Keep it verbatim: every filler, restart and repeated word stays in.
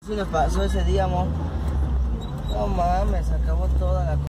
Sí nos pasó ese día, amor. No mames, acabó toda la